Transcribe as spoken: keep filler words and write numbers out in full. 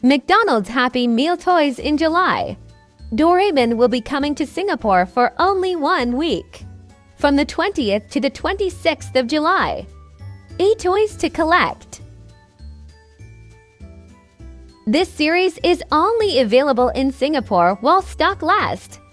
McDonald's Happy Meal toys in July. Doraemon will be coming to Singapore for only one week, from the twentieth to the twenty-sixth of July. eight toys to collect. This series is only available in Singapore while stock lasts.